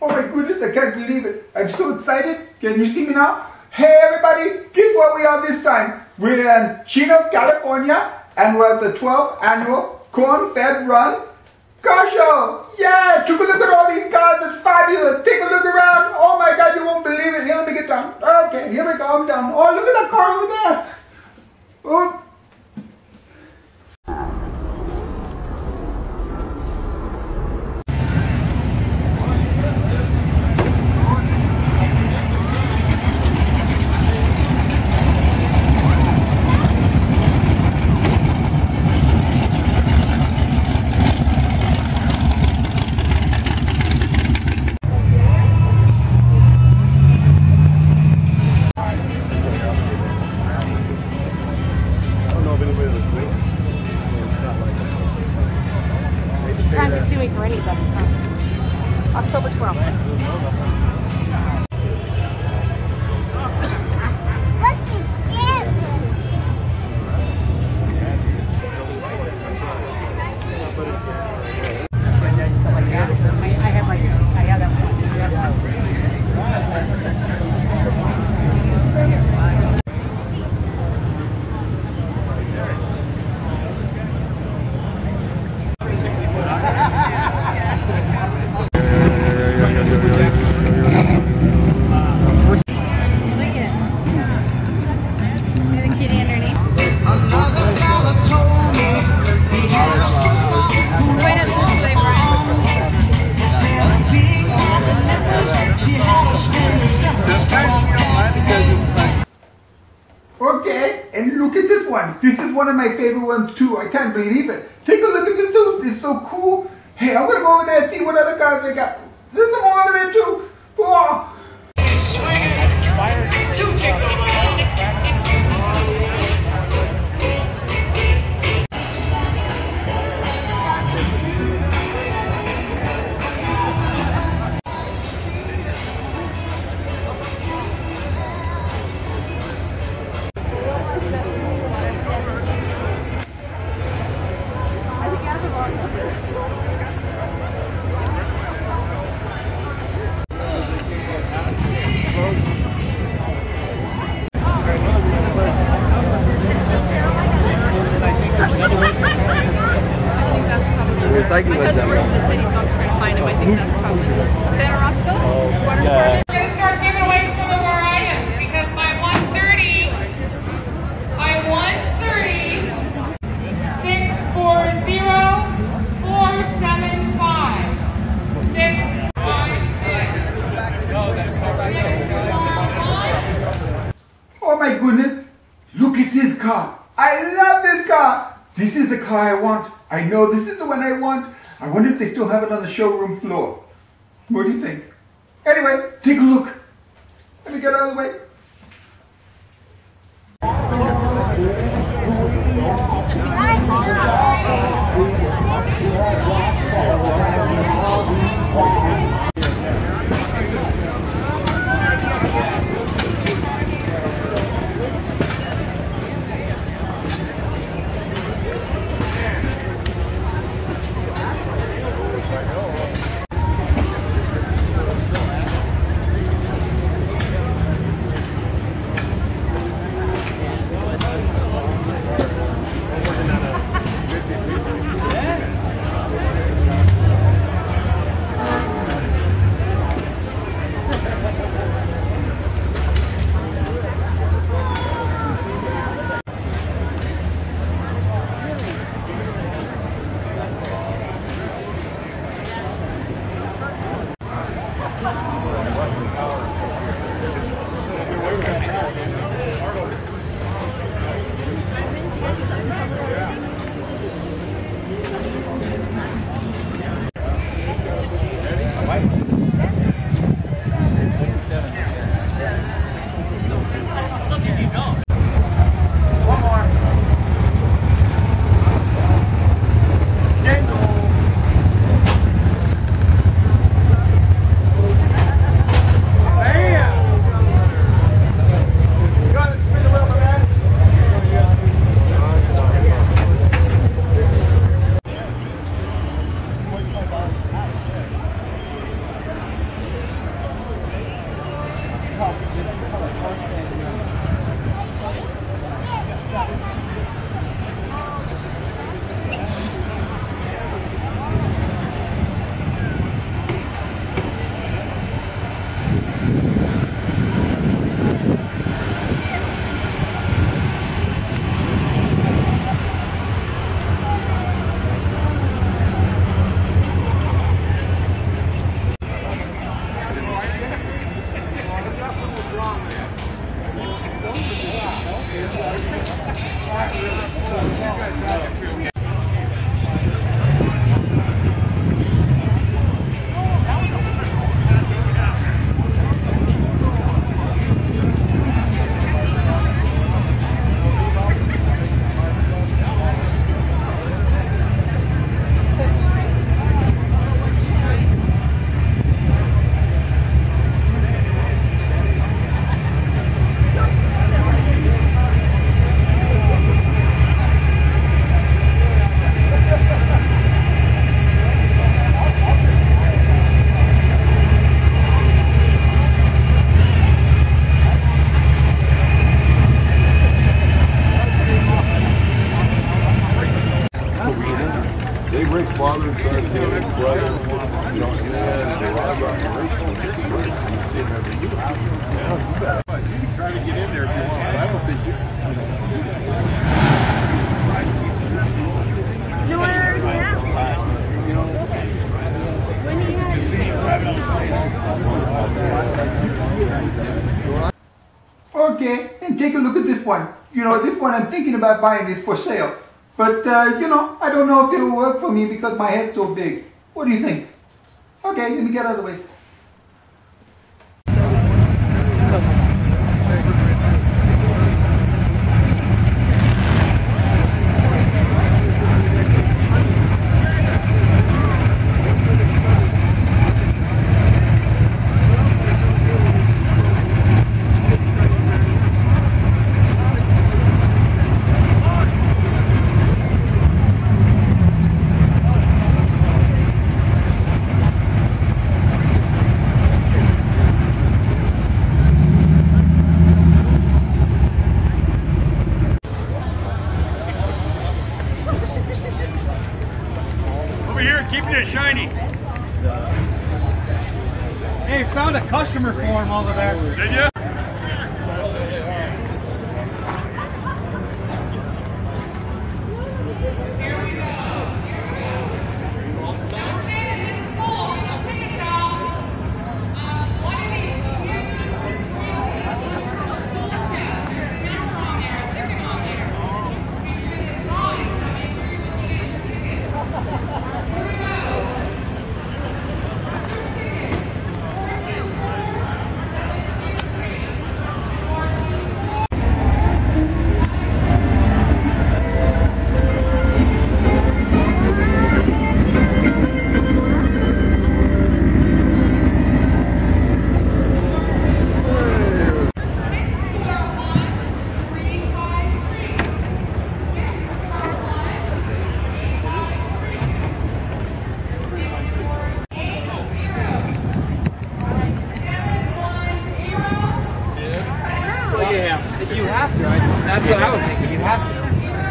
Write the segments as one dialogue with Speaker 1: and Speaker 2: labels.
Speaker 1: Oh my goodness, I can't believe it. I'm so excited. Can you see me now? Hey everybody, guess where we are this time? We're in Chino, California, and we're at the 12th annual Corn-Fed Run car show. Yeah, took a look at all these cars. It's fabulous. Take a look around. Oh my God, you won't believe it. Here, let me get down. Okay, here we go. I'm down. Oh, look at that car over there. Oh.
Speaker 2: Time consuming for anybody. October 12th.
Speaker 1: Okay, and look at this one. This is one of my favorite ones too. I can't believe it. Take a look at this too. It's so cool. Hey, I'm gonna go over there and see what other cars they got. There's some more over there too. Oh.
Speaker 3: Two chicks over there.
Speaker 4: Recycling was them.
Speaker 2: The city, so I'm trying to find him. I think that's probably Santa Roscoe. Water department.
Speaker 5: We're going to start giving away some of our items because by 1:30, 640 475
Speaker 1: Oh my goodness. Look at this car. I love this car. This is the car I want. I know this is the one I want. I wonder if they still have it on the showroom floor. What do you think? Anyway, take a look. Let me get out of the way.
Speaker 3: can try to get in there if you want, but I don't think you
Speaker 2: No, I already have. When do you have?
Speaker 1: Okay, and take a look at this one. You know, this one I'm thinking about buying is for sale. But, you know, I don't know if it'll work for me because my head's so big. What do you think? Okay, let me get out of the way.
Speaker 3: keeping it shiny.
Speaker 6: Hey, found a customer for him over there.
Speaker 3: Did you?
Speaker 6: You have to. That's what I was thinking. You have to.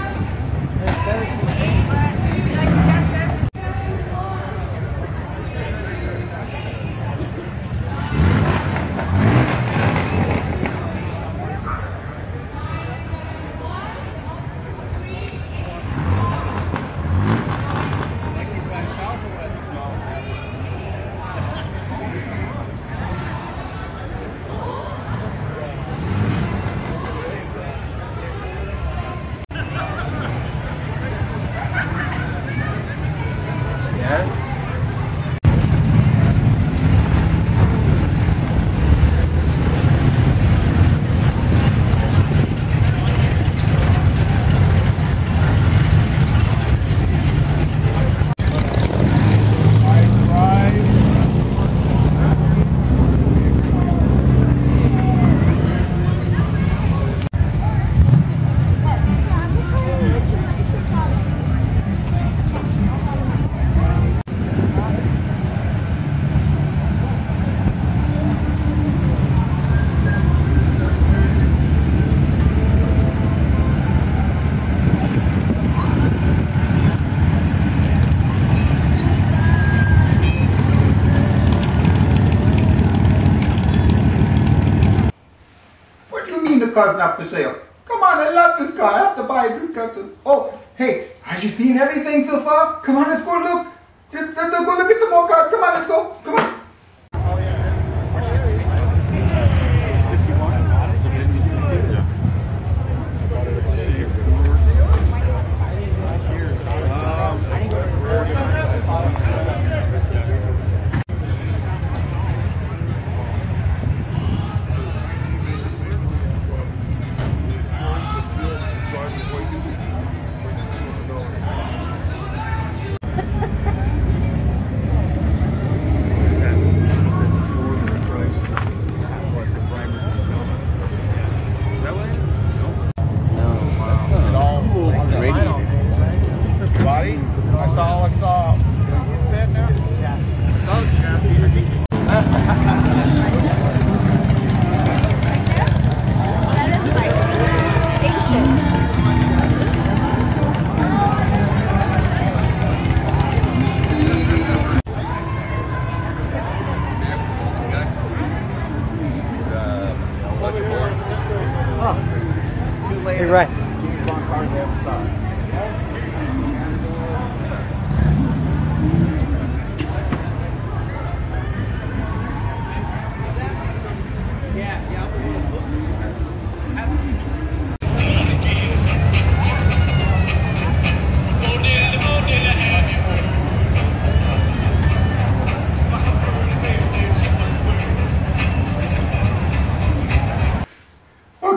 Speaker 1: The car's not for sale. Come on, I love this car. I have to buy this car too. Oh, hey, have you seen everything so far? Come on, let's go look. Let's go look at some more cars. Come on, let's go. Come on.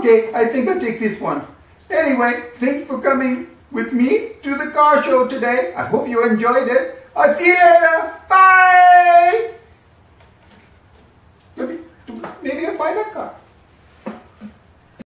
Speaker 1: Okay, I think I'll take this one. Anyway, thanks for coming with me to the car show today. I hope you enjoyed it. I'll see you later. Bye!